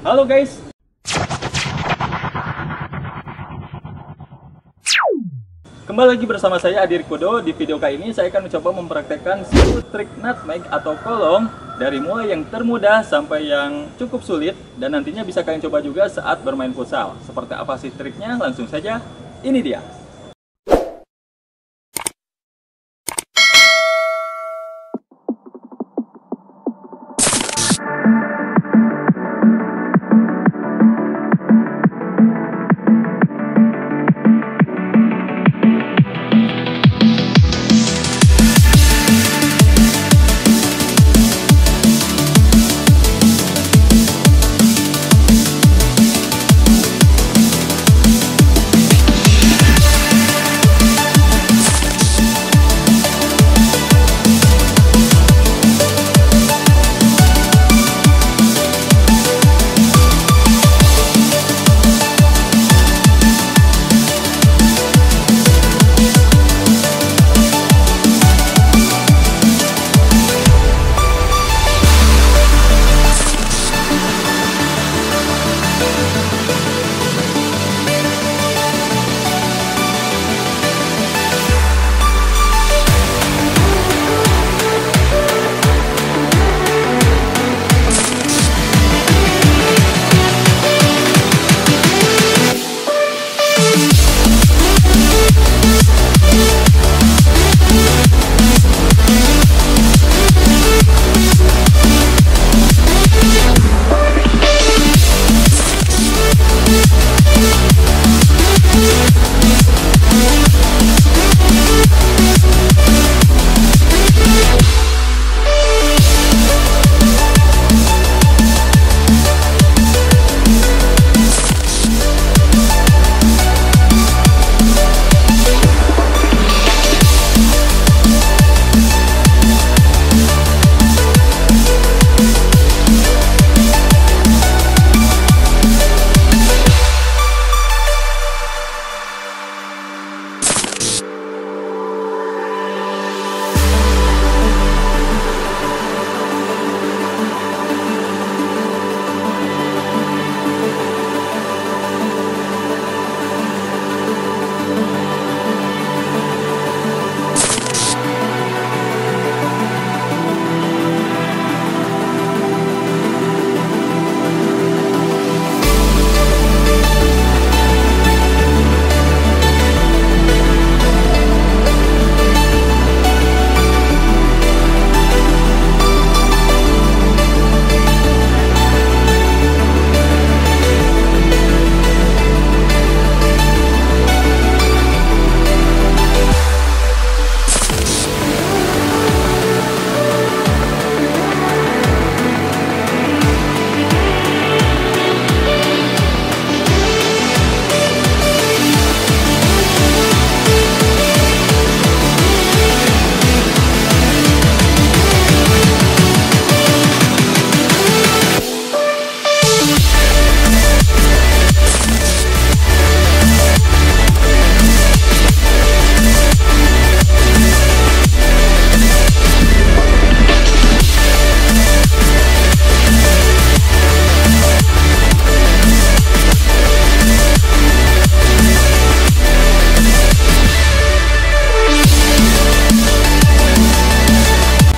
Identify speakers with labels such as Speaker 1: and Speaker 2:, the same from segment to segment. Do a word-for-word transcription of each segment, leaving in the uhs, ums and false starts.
Speaker 1: Halo guys. Kembali lagi bersama saya Adi Rikodo. Di video kali ini saya akan mencoba mempraktekkan sepuluh trik nutmeg atau kolong dari mulai yang termudah sampai yang cukup sulit, dan nantinya bisa kalian coba juga saat bermain futsal. Seperti apa sih triknya? Langsung saja, ini dia.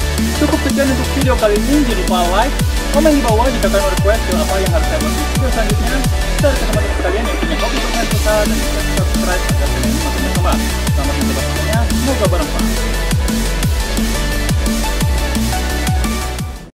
Speaker 1: Video kali ini, jangan lupa like, komen di bawah jika kalian request film apa yang harus saya buat di video selanjutnya.